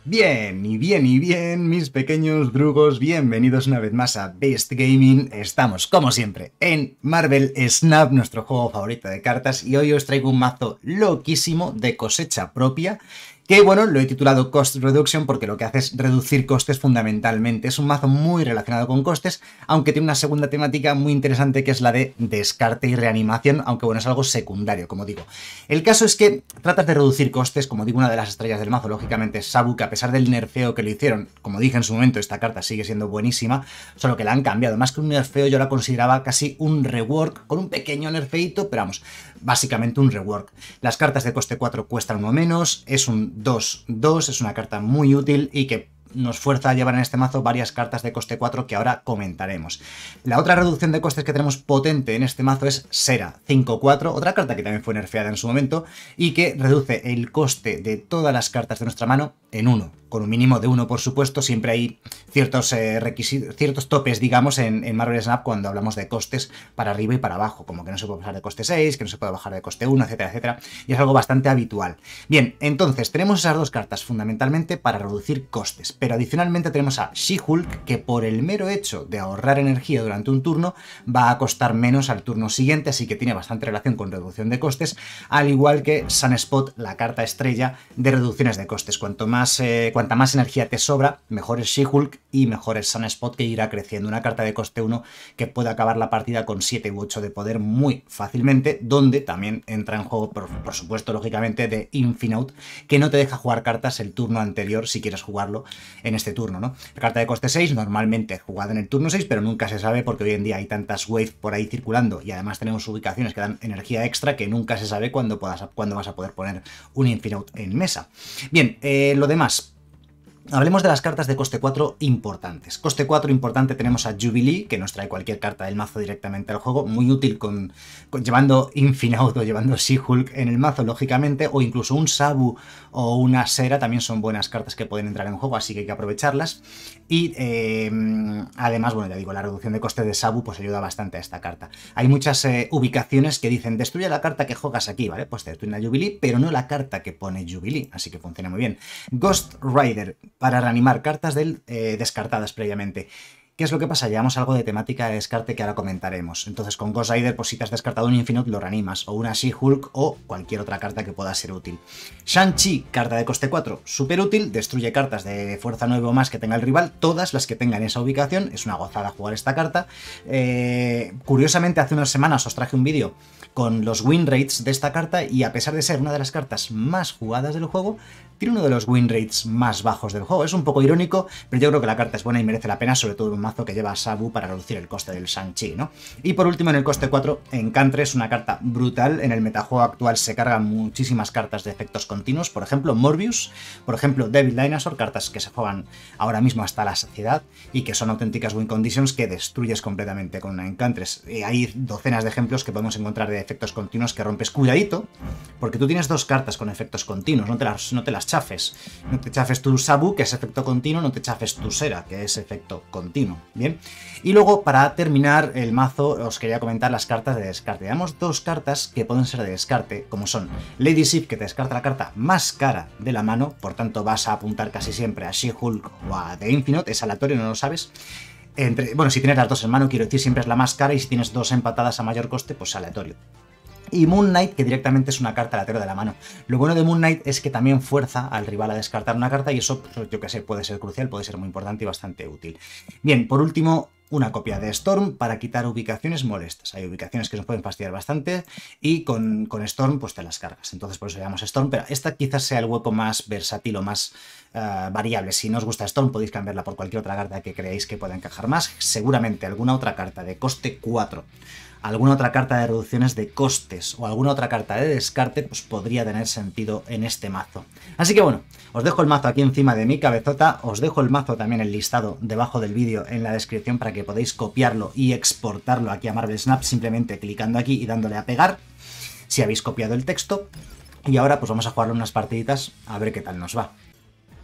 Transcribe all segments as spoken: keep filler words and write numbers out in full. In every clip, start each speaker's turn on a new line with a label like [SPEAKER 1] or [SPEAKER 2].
[SPEAKER 1] Bien, y bien, y bien, mis pequeños drugos, bienvenidos una vez más a Best Gaming. Estamos, como siempre, en Marvel Snap, nuestro juego favorito de cartas, y hoy os traigo un mazo loquísimo de cosecha propia, que bueno, lo he titulado Cost Reduction porque lo que hace es reducir costes fundamentalmente. Es un mazo muy relacionado con costes, aunque tiene una segunda temática muy interesante que es la de descarte y reanimación, aunque bueno, es algo secundario, como digo. El caso es que tratas de reducir costes, como digo, una de las estrellas del mazo, lógicamente es Sabu, que a pesar del nerfeo que le hicieron, como dije en su momento, esta carta sigue siendo buenísima, solo que la han cambiado. Más que un nerfeo, yo la consideraba casi un rework, con un pequeño nerfeito, pero vamos, básicamente un rework. Las cartas de coste cuatro cuestan uno menos, es un dos dos, es una carta muy útil y que nos fuerza a llevar en este mazo varias cartas de coste cuatro que ahora comentaremos. La otra reducción de costes que tenemos potente en este mazo es Sera cinco cuatro, otra carta que también fue nerfeada en su momento y que reduce el coste de todas las cartas de nuestra mano en uno, con un mínimo de uno, por supuesto. Siempre hay ciertos eh, requisitos, ciertos topes, digamos, en, en Marvel Snap cuando hablamos de costes para arriba y para abajo, como que no se puede pasar de coste seis, que no se puede bajar de coste uno, etcétera, etcétera, y es algo bastante habitual. Bien, entonces tenemos esas dos cartas fundamentalmente para reducir costes, pero adicionalmente tenemos a She-Hulk, que por el mero hecho de ahorrar energía durante un turno va a costar menos al turno siguiente, así que tiene bastante relación con reducción de costes, al igual que Sunspot, la carta estrella de reducciones de costes. Cuanto más, eh, cuanta más energía te sobra, mejor es She-Hulk y mejor es Sunspot, que irá creciendo. Una carta de coste uno que puede acabar la partida con siete u ocho de poder muy fácilmente, donde también entra en juego, por, por supuesto, lógicamente, de Infinite, que no te deja jugar cartas el turno anterior si quieres jugarlo en este turno, ¿no? La carta de coste seis, normalmente jugada en el turno seis, pero nunca se sabe porque hoy en día hay tantas waves por ahí circulando y además tenemos ubicaciones que dan energía extra que nunca se sabe cuándo, puedas, cuándo vas a poder poner un Infinite en mesa. Bien, eh, lo demás. Hablemos de las cartas de coste cuatro importantes. Coste cuatro importante tenemos a Jubilee, que nos trae cualquier carta del mazo directamente al juego, muy útil con, con llevando Infinite o llevando She-Hulk en el mazo, lógicamente, o incluso un Sabu o una Sera también son buenas cartas que pueden entrar en juego, así que hay que aprovecharlas. Y eh, además, bueno, ya digo, la reducción de coste de Sabu pues ayuda bastante a esta carta. Hay muchas eh, ubicaciones que dicen, destruye la carta que juegas aquí, ¿vale? Pues te destruyen la Jubilee, pero no la carta que pone Jubilee, así que funciona muy bien. Ghost Rider, para reanimar cartas del, eh, descartadas previamente. ¿Qué es lo que pasa? Llevamos algo de temática de descarte que ahora comentaremos. Entonces con Ghost Rider, pues si te has descartado un Infinite, lo reanimas, o una She-Hulk, o cualquier otra carta que pueda ser útil. Shang-Chi, carta de coste cuatro, súper útil, destruye cartas de fuerza nueve o más que tenga el rival, todas las que tengan esa ubicación, es una gozada jugar esta carta. Eh, curiosamente, hace unas semanas os traje un vídeo con los win rates de esta carta y a pesar de ser una de las cartas más jugadas del juego, tiene uno de los win rates más bajos del juego. Es un poco irónico, pero yo creo que la carta es buena y merece la pena, sobre todo en un mazo que lleva a Sabu para reducir el coste del Shang-Chi, ¿no? Y por último, en el coste cuatro, Encantress, una carta brutal. En el metajuego actual se cargan muchísimas cartas de efectos continuos, por ejemplo Morbius, por ejemplo Devil Dinosaur, cartas que se juegan ahora mismo hasta la saciedad y que son auténticas win conditions que destruyes completamente con una Encantress. Y hay docenas de ejemplos que podemos encontrar de efectos continuos que rompes. Cuidadito, porque tú tienes dos cartas con efectos continuos, no te las, no te las chafes. No te chafes tu Sabu, que es efecto continuo, no te chafes tu Sera, que es efecto continuo. Bien. Y luego, para terminar el mazo, os quería comentar las cartas de descarte. Damos dos cartas que pueden ser de descarte, como son Lady Sif, que te descarta la carta más cara de la mano, por tanto vas a apuntar casi siempre a She-Hulk o a The Infinite, es aleatorio, no lo sabes. Entre, bueno, si tienes las dos en mano, quiero decir, siempre es la más cara, y si tienes dos empatadas a mayor coste, pues aleatorio. Y Moon Knight, que directamente es una carta aleatoria de la mano. Lo bueno de Moon Knight es que también fuerza al rival a descartar una carta y eso, pues, yo que sé, puede ser crucial, puede ser muy importante y bastante útil. Bien, por último, una copia de Storm para quitar ubicaciones molestas. Hay ubicaciones que nos pueden fastidiar bastante y con, con Storm pues te las cargas. Entonces por eso le llamamos Storm, pero esta quizás sea el hueco más versátil o más uh, variable. Si no os gusta Storm podéis cambiarla por cualquier otra carta que creáis que pueda encajar más. Seguramente alguna otra carta de coste cuatro, alguna otra carta de reducciones de costes o alguna otra carta de descarte pues podría tener sentido en este mazo. Así que bueno, os dejo el mazo aquí encima de mi cabezota, os dejo el mazo también el listado debajo del vídeo en la descripción para que podáis copiarlo y exportarlo aquí a Marvel Snap simplemente clicando aquí y dándole a pegar si habéis copiado el texto. Y ahora pues vamos a jugarlo unas partiditas a ver qué tal nos va.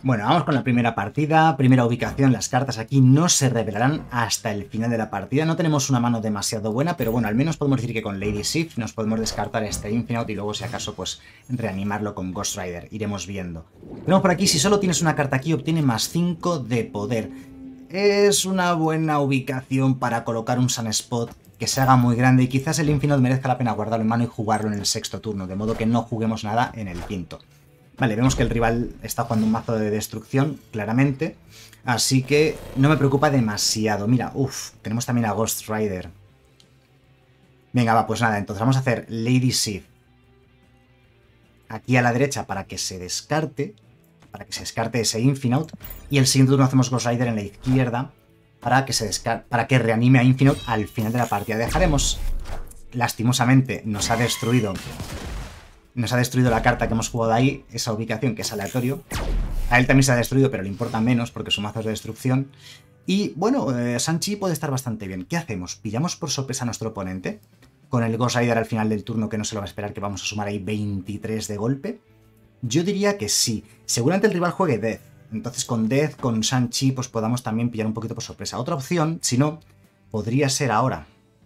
[SPEAKER 1] Bueno, vamos con la primera partida, primera ubicación. Las cartas aquí no se revelarán hasta el final de la partida. No tenemos una mano demasiado buena, pero bueno, al menos podemos decir que con Lady Sif nos podemos descartar este Infinite y luego, si acaso, pues reanimarlo con Ghost Rider. Iremos viendo. Tenemos por aquí, si solo tienes una carta aquí, obtiene más cinco de poder. Es una buena ubicación para colocar un Sunspot que se haga muy grande y quizás el Infinite merezca la pena guardarlo en mano y jugarlo en el sexto turno, de modo que no juguemos nada en el quinto. Vale, vemos que el rival está jugando un mazo de destrucción, claramente. Así que no me preocupa demasiado. Mira, uff, tenemos también a Ghost Rider. Venga, va, pues nada, entonces vamos a hacer Lady Sif aquí a la derecha para que se descarte. Para que se descarte ese Infinite. Y el siguiente turno hacemos Ghost Rider en la izquierda para que, se descarte, para que reanime a Infinite al final de la partida. Dejaremos, lastimosamente, nos ha destruido... Nos ha destruido la carta que hemos jugado ahí, esa ubicación que es aleatorio. A él también se ha destruido, pero le importa menos porque su mazo es de destrucción. Y bueno, eh, Shang-Chi puede estar bastante bien. ¿Qué hacemos? ¿Pillamos por sorpresa a nuestro oponente? Con el Ghost Rider al final del turno, que no se lo va a esperar, que vamos a sumar ahí veintitrés de golpe. Yo diría que sí. Seguramente el rival juegue Death. Entonces con Death, con Shang-Chi, pues podamos también pillar un poquito por sorpresa. Otra opción, si no, podría ser ahora.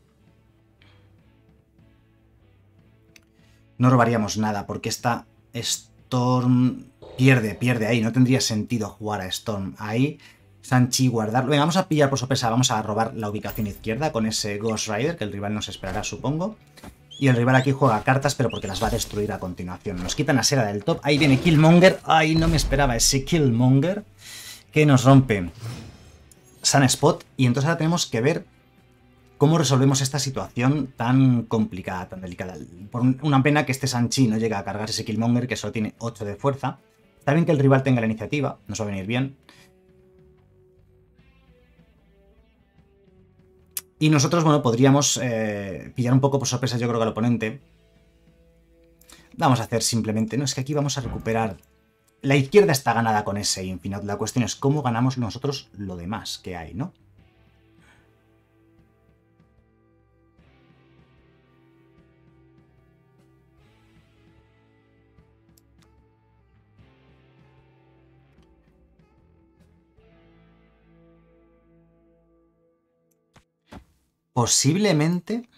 [SPEAKER 1] No robaríamos nada, porque esta Storm pierde, pierde ahí. No tendría sentido jugar a Storm ahí. Shang-Chi guardarlo. Venga, vamos a pillar por sorpresa. Vamos a robar la ubicación izquierda con ese Ghost Rider, que el rival nos esperará, supongo. Y el rival aquí juega cartas, pero porque las va a destruir a continuación. Nos quitan a Sera del top. Ahí viene Killmonger. Ay, no me esperaba ese Killmonger que nos rompe Sunspot. Y entonces ahora tenemos que ver cómo resolvemos esta situación tan complicada, tan delicada. Por una pena que este Shang-Chi no llegue a cargar ese Killmonger, que solo tiene ocho de fuerza. Está bien que el rival tenga la iniciativa, nos va a venir bien. Y nosotros, bueno, podríamos eh, pillar un poco por sorpresa, yo creo, que al oponente. Vamos a hacer simplemente... No, es que aquí vamos a recuperar... La izquierda está ganada con ese Infinite. La cuestión es cómo ganamos nosotros lo demás que hay, ¿no? Posiblemente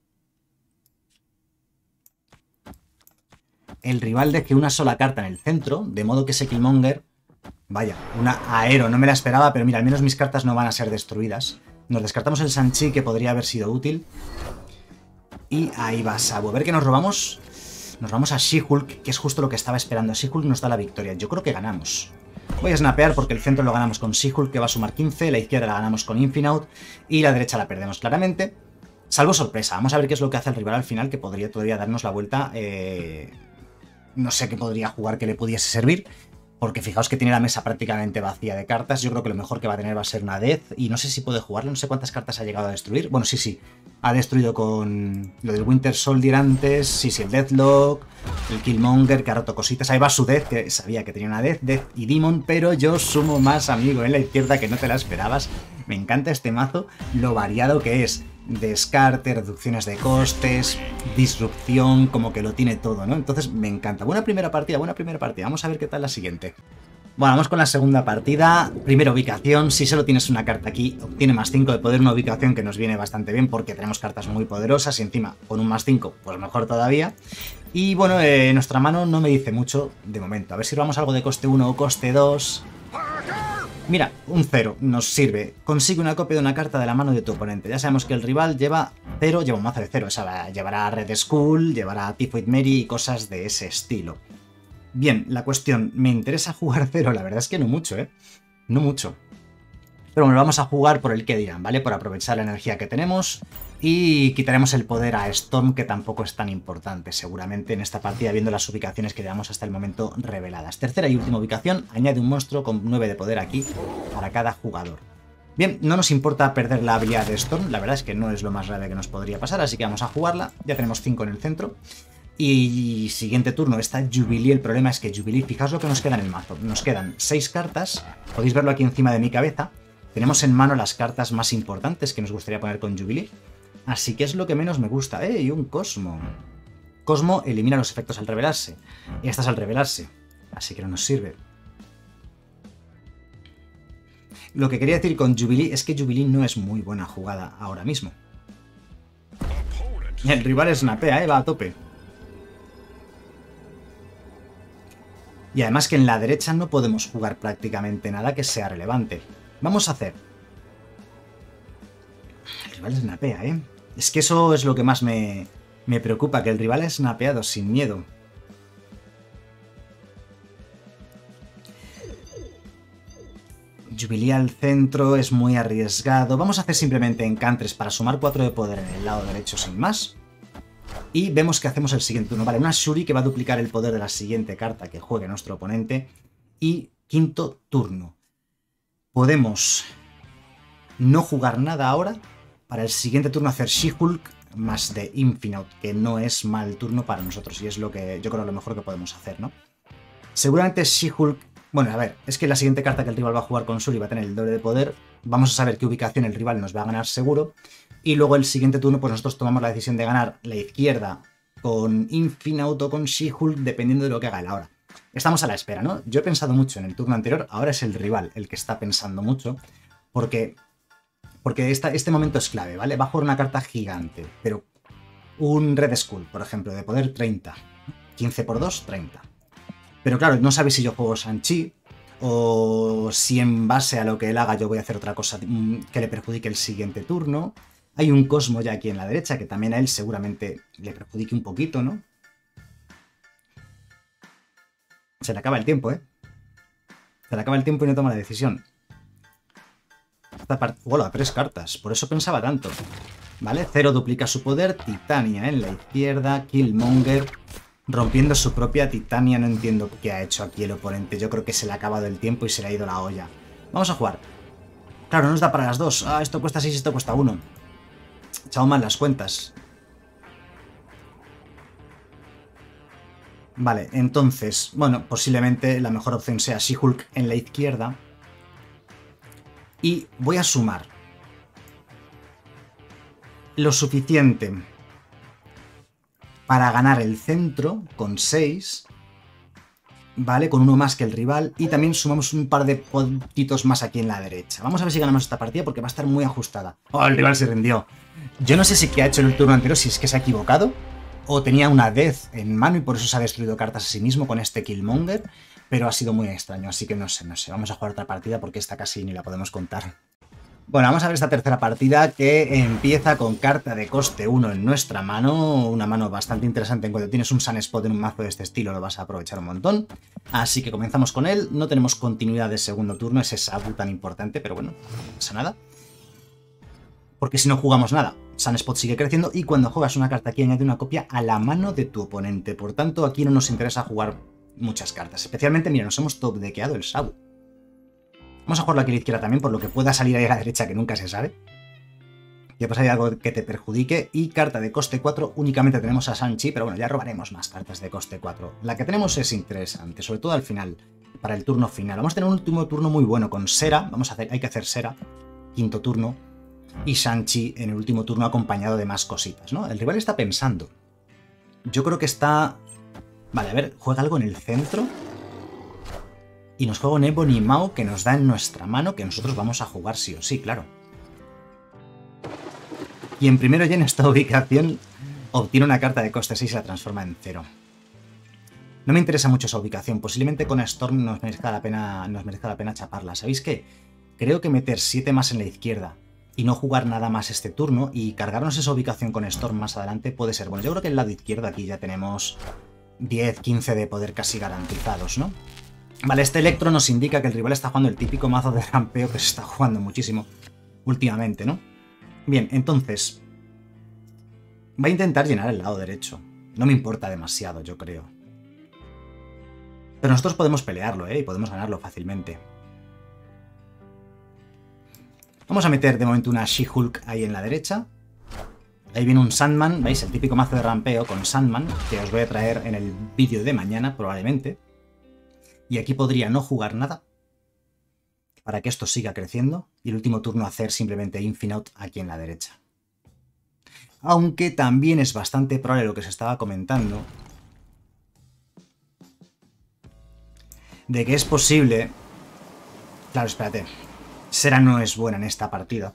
[SPEAKER 1] el rival deje una sola carta en el centro, de modo que ese Killmonger... Vaya, una aero, no me la esperaba, pero mira, al menos mis cartas no van a ser destruidas. Nos descartamos el Shang-Chi, que podría haber sido útil. Y ahí va Sabu. A ver qué nos robamos. Nos vamos a She-Hulk, que es justo lo que estaba esperando. She-Hulk nos da la victoria. Yo creo que ganamos. Voy a snapear porque el centro lo ganamos con She-Hulk, que va a sumar quince. La izquierda la ganamos con Infinite. Y la derecha la perdemos claramente. Salvo sorpresa. Vamos a ver qué es lo que hace el rival al final, que podría todavía darnos la vuelta. Eh... No sé qué podría jugar que le pudiese servir. Porque fijaos que tiene la mesa prácticamente vacía de cartas. Yo creo que lo mejor que va a tener va a ser una Death. Y no sé si puede jugarlo, no sé cuántas cartas ha llegado a destruir. Bueno, sí, sí. Ha destruido con lo del Winter Soldier antes. Sí, sí, el Deathlock, el Killmonger, que ha roto cositas. Ahí va su Death, que sabía que tenía una Death, Death y Demon. Pero yo sumo más, amigo, en la izquierda, que no te la esperabas. Me encanta este mazo, lo variado que es. Descarte, reducciones de costes, disrupción, como que lo tiene todo, ¿no? Entonces me encanta. Buena primera partida, buena primera partida. Vamos a ver qué tal la siguiente. Bueno, vamos con la segunda partida. Primera ubicación. Si solo tienes una carta aquí, obtiene más cinco de poder. Una ubicación que nos viene bastante bien porque tenemos cartas muy poderosas y encima con un más cinco, pues mejor todavía. Y bueno, eh, nuestra mano no me dice mucho de momento. A ver si robamos algo de coste uno o coste dos. Mira, un cero nos sirve. Consigue una copia de una carta de la mano de tu oponente. Ya sabemos que el rival lleva cero, lleva un mazo de cero. O sea, llevará Red Skull, llevará Typhoid Mary y cosas de ese estilo. Bien, la cuestión, ¿me interesa jugar cero? La verdad es que no mucho, ¿eh? No mucho. Pero bueno, vamos a jugar por el que dirán, ¿vale? Por aprovechar la energía que tenemos. Y quitaremos el poder a Storm, que tampoco es tan importante, seguramente, en esta partida, viendo las ubicaciones que llevamos hasta el momento reveladas. Tercera y última ubicación, añade un monstruo con nueve de poder aquí para cada jugador. Bien, no nos importa perder la habilidad de Storm, la verdad es que no es lo más grave que nos podría pasar, así que vamos a jugarla. Ya tenemos cinco en el centro. Y siguiente turno, esta Jubilee. El problema es que Jubilee, fijaos lo que nos queda en el mazo. Nos quedan seis cartas, podéis verlo aquí encima de mi cabeza. Tenemos en mano las cartas más importantes que nos gustaría poner con Jubilee. Así que es lo que menos me gusta. ¡Eh! Y un Cosmo. Cosmo elimina los efectos al revelarse. Y estas al revelarse. Así que no nos sirve. Lo que quería decir con Jubilee es que Jubilee no es muy buena jugada ahora mismo. El rival snapea, ¿eh? Va a tope. Y además que en la derecha no podemos jugar prácticamente nada que sea relevante. Vamos a hacer... El rival snapea, ¿eh? Es que eso es lo que más me, me preocupa, que el rival es snapeado sin miedo. Jubilee al centro es muy arriesgado. Vamos a hacer simplemente encantres para sumar cuatro de poder en el lado derecho sin más. Y vemos que hacemos el siguiente turno. Vale, una Shuri que va a duplicar el poder de la siguiente carta que juegue nuestro oponente. Y quinto turno. Podemos no jugar nada ahora. Para el siguiente turno hacer She-Hulk más de Infinite, que no es mal turno para nosotros. Y es lo que yo creo lo mejor que podemos hacer, ¿no? Seguramente She-Hulk... Bueno, a ver, es que la siguiente carta que el rival va a jugar con Shuri va a tener el doble de poder. Vamos a saber qué ubicación el rival nos va a ganar seguro. Y luego el siguiente turno, pues nosotros tomamos la decisión de ganar la izquierda con Infinite o con She-Hulk, dependiendo de lo que haga él ahora. Estamos a la espera, ¿no? Yo he pensado mucho en el turno anterior, ahora es el rival el que está pensando mucho, porque, porque esta, este momento es clave, ¿vale? Va a jugar una carta gigante, pero un Red Skull, por ejemplo, de poder treinta. quince por dos, treinta. Pero claro, no sabe si yo juego Shang-Chi, o si en base a lo que él haga yo voy a hacer otra cosa que le perjudique el siguiente turno. Hay un Cosmo ya aquí en la derecha que también a él seguramente le perjudique un poquito, ¿no? Se le acaba el tiempo, ¿eh? Se le acaba el tiempo y no toma la decisión. Esta parte... Hola, tres cartas. Por eso pensaba tanto. ¿Vale? Zero duplica su poder. Titania en la izquierda. Killmonger rompiendo su propia Titania. No entiendo qué ha hecho aquí el oponente. Yo creo que se le ha acabado el tiempo y se le ha ido la olla. Vamos a jugar. Claro, no nos da para las dos. Ah, esto cuesta seis, esto cuesta uno. Echado mal las cuentas. Vale, entonces, bueno, posiblemente la mejor opción sea She-Hulk en la izquierda. Y voy a sumar lo suficiente para ganar el centro con seis, ¿vale? Con uno más que el rival. Y también sumamos un par de puntitos más aquí en la derecha. Vamos a ver si ganamos esta partida porque va a estar muy ajustada. Oh, el rival se rindió. Yo no sé si qué ha hecho en el turno anterior, si es que se ha equivocado, o tenía una Death en mano y por eso se ha destruido cartas a sí mismo con este Killmonger, pero ha sido muy extraño, así que no sé, no sé. Vamos a jugar otra partida porque esta casi ni la podemos contar. Bueno, vamos a ver esta tercera partida que empieza con carta de coste uno en nuestra mano, una mano bastante interesante. En cuanto tienes un Sunspot en un mazo de este estilo lo vas a aprovechar un montón. Así que comenzamos con él, no tenemos continuidad de segundo turno, ese Sabu tan importante, pero bueno, no pasa nada. Porque si no jugamos nada, Sunspot sigue creciendo y cuando juegas una carta aquí añade una copia a la mano de tu oponente. Por tanto, aquí no nos interesa jugar muchas cartas. Especialmente, mira, nos hemos top deckeado el Sabu. Vamos a jugarlo aquí a la izquierda también, por lo que pueda salir ahí a la derecha, que nunca se sabe. Ya pues hay algo que te perjudique. Y carta de coste cuatro, únicamente tenemos a Shang-Chi, pero bueno, ya robaremos más cartas de coste cuatro. La que tenemos es interesante, sobre todo al final, para el turno final. Vamos a tener un último turno muy bueno con Sera. Vamos a hacer, hay que hacer Sera, quinto turno. Y Shang-Chi en el último turno acompañado de más cositas, ¿no? El rival está pensando. Yo creo que está... Vale, a ver, juega algo en el centro. Y nos juega un Ebony Maw que nos da en nuestra mano, que nosotros vamos a jugar sí o sí, claro. Y en primero ya en esta ubicación obtiene una carta de coste seis y la transforma en cero. No me interesa mucho esa ubicación. Posiblemente con Storm nos merezca la pena, nos merezca la pena chaparla. ¿Sabéis qué? Creo que meter siete más en la izquierda y no jugar nada más este turno y cargarnos esa ubicación con Storm más adelante puede ser bueno. Yo creo que en el lado izquierdo aquí ya tenemos diez, quince de poder casi garantizados, ¿no? Vale, este Electro nos indica que el rival está jugando el típico mazo de rampeo que se está jugando muchísimo últimamente, ¿no? Bien, entonces va a intentar llenar el lado derecho. No me importa demasiado, yo creo. Pero nosotros podemos pelearlo, ¿eh? Y podemos ganarlo fácilmente. Vamos a meter de momento una She-Hulk ahí en la derecha. Ahí viene un Sandman, ¿veis? El típico mazo de rampeo con Sandman, que os voy a traer en el vídeo de mañana, probablemente. Y aquí podría no jugar nada, para que esto siga creciendo, y el último turno hacer simplemente Infinite aquí en la derecha. Aunque también es bastante probable lo que se estaba comentando, de que es posible... Claro, espérate. Sera no es buena en esta partida.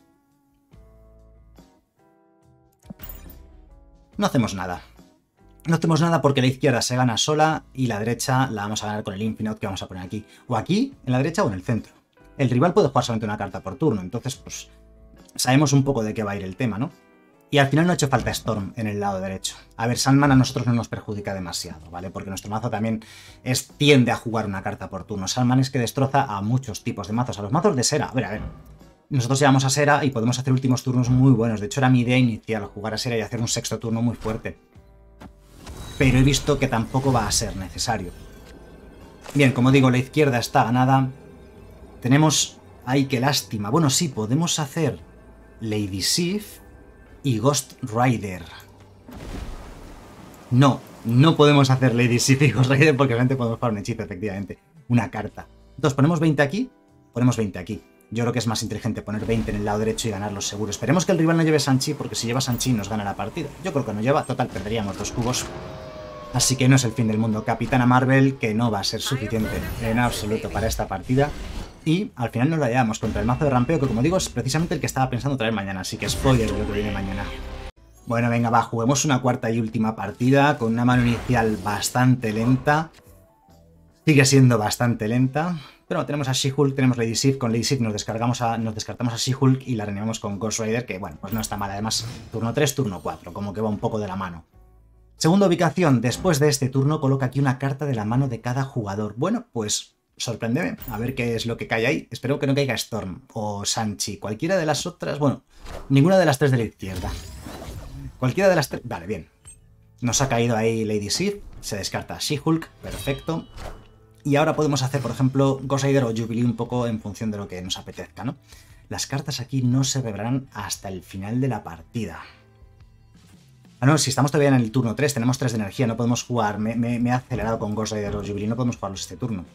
[SPEAKER 1] No hacemos nada. No hacemos nada porque la izquierda se gana sola y la derecha la vamos a ganar con el Infinite que vamos a poner aquí. O aquí, en la derecha o en el centro. El rival puede jugar solamente una carta por turno, entonces pues sabemos un poco de qué va a ir el tema, ¿no? Y al final no ha hecho falta Storm en el lado derecho. A ver, Sandman a nosotros no nos perjudica demasiado, ¿vale? Porque nuestro mazo también es, tiende a jugar una carta por turno. Sandman es que destroza a muchos tipos de mazos, a los mazos de Sera. A ver, a ver. Nosotros llevamos a Sera y podemos hacer últimos turnos muy buenos. De hecho, era mi idea inicial, jugar a Sera y hacer un sexto turno muy fuerte. Pero he visto que tampoco va a ser necesario. Bien, como digo, la izquierda está ganada. Tenemos... ¡Ay, qué lástima! Bueno, sí, podemos hacer Lady Sif y Ghost Rider. No, no podemos hacer Lady Sif y Ghost Rider porque realmente podemos jugar un hechizo, efectivamente. Una carta. Entonces, ponemos veinte aquí, ponemos veinte aquí. Yo creo que es más inteligente poner veinte en el lado derecho y ganarlo seguro. Esperemos que el rival no lleve Sanchi, porque si lleva Sanchi nos gana la partida. Yo creo que no lleva, total, perderíamos dos cubos. Así que no es el fin del mundo. Capitana Marvel, que no va a ser suficiente en absoluto para esta partida. Y al final nos la llevamos contra el mazo de rampeo, que como digo es precisamente el que estaba pensando traer mañana. Así que spoiler de lo que viene mañana. Bueno, venga, va, juguemos una cuarta y última partida con una mano inicial bastante lenta. Sigue siendo bastante lenta. Pero tenemos a She-Hulk, tenemos Lady Sif. Con Lady Sif nos, descargamos a, nos descartamos a She-Hulk y la reanimamos con Ghost Rider, que bueno, pues no está mal. Además, turno tres, turno cuatro, como que va un poco de la mano. Segunda ubicación, después de este turno coloca aquí una carta de la mano de cada jugador. Bueno, pues sorpréndeme, a ver qué es lo que cae ahí. Espero que no caiga Storm o Sanchi, cualquiera de las otras, bueno, ninguna de las tres de la izquierda. Cualquiera de las tres, vale, bien. Nos ha caído ahí Lady Sif, se descarta She-Hulk, perfecto. Y ahora podemos hacer, por ejemplo, Ghost Rider o Jubilee un poco en función de lo que nos apetezca, ¿no? Las cartas aquí no se revelarán hasta el final de la partida. Ah, no, si estamos todavía en el turno tres, tenemos tres de energía, no podemos jugar, me, me, me he acelerado con Ghost Rider o Jubilee, no podemos jugarlos este turno.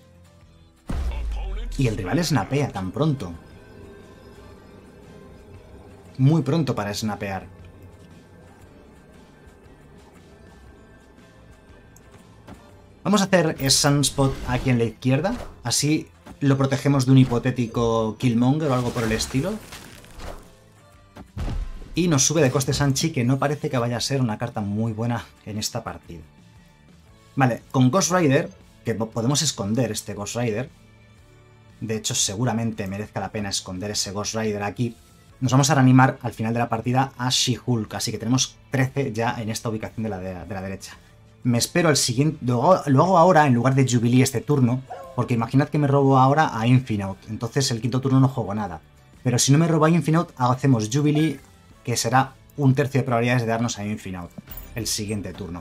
[SPEAKER 1] Y el rival snapea tan pronto. Muy pronto para snapear. Vamos a hacer Sunspot aquí en la izquierda, así lo protegemos de un hipotético Killmonger o algo por el estilo. Y nos sube de coste Sanchi, que no parece que vaya a ser una carta muy buena en esta partida. Vale, con Ghost Rider, que podemos esconder este Ghost Rider. De hecho, seguramente merezca la pena esconder ese Ghost Rider aquí. Nos vamos a reanimar al final de la partida a She-Hulk, así que tenemos trece ya en esta ubicación de la, de, de la derecha. Me espero al siguiente... Lo hago, lo hago ahora en lugar de Jubilee este turno, porque imaginad que me robo ahora a Infinite. Entonces el quinto turno no juego nada. Pero si no me robo a Infinite, hacemos Jubilee, que será un tercio de probabilidades de darnos a Infinite el siguiente turno.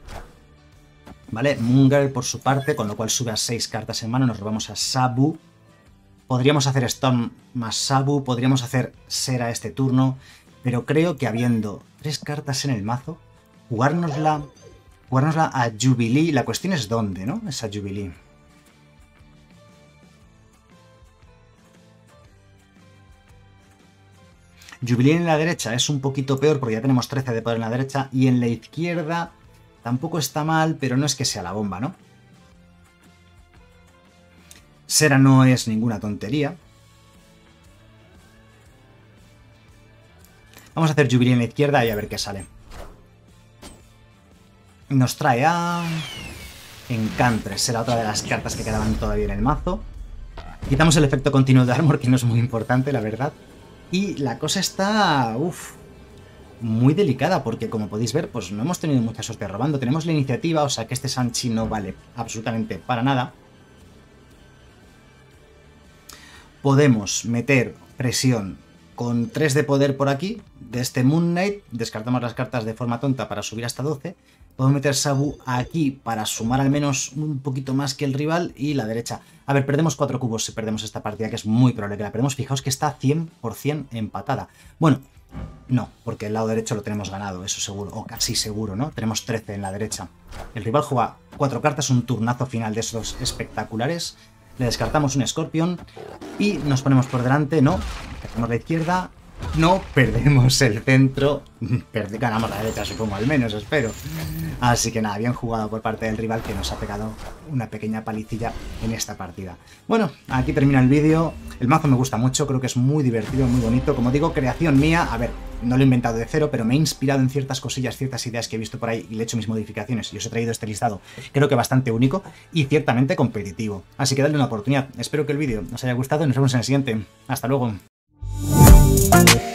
[SPEAKER 1] Vale, Moongirl por su parte, con lo cual sube a seis cartas en mano, nos robamos a Sabu. Podríamos hacer Storm más Sabu, podríamos hacer Sera este turno, pero creo que habiendo tres cartas en el mazo, jugárnosla, jugárnosla a Jubilee, la cuestión es dónde, ¿no? Esa Jubilee. Jubilee en la derecha es un poquito peor porque ya tenemos trece de poder en la derecha, y en la izquierda tampoco está mal, pero no es que sea la bomba, ¿no? Sera no es ninguna tontería. Vamos a hacer Jubilee en la izquierda y a ver qué sale. Nos trae a... Encantress, será otra de las cartas que quedaban todavía en el mazo. Quitamos el efecto continuo de Armor, que no es muy importante, la verdad. Y la cosa está... Uf, muy delicada, porque como podéis ver, pues no hemos tenido mucha suerte robando. Tenemos la iniciativa, o sea que este Sanchi no vale absolutamente para nada. Podemos meter presión con tres de poder por aquí, de este Moon Knight, descartamos las cartas de forma tonta para subir hasta doce. Podemos meter Sabu aquí para sumar al menos un poquito más que el rival, y la derecha. A ver, perdemos cuatro cubos si perdemos esta partida, que es muy probable que la perdemos. Fijaos que está cien por cien empatada. Bueno, no, porque el lado derecho lo tenemos ganado, eso seguro, o casi seguro, ¿no? Tenemos trece en la derecha. El rival juega cuatro cartas, un turnazo final de esos espectaculares. Le descartamos un Scorpion y nos ponemos por delante, ¿no? Hacemos la izquierda no perdemos el centro. Perde, ganamos la derecha, supongo, al menos, espero. Así que nada, bien jugado por parte del rival que nos ha pegado una pequeña palicilla en esta partida. Bueno, aquí termina el vídeo. El mazo me gusta mucho, creo que es muy divertido, muy bonito. Como digo, creación mía. A ver, no lo he inventado de cero, pero me he inspirado en ciertas cosillas, ciertas ideas que he visto por ahí y le he hecho mis modificaciones. Y os he traído este listado, creo que bastante único y ciertamente competitivo. Así que dadle una oportunidad. Espero que el vídeo os haya gustado y nos vemos en el siguiente. Hasta luego.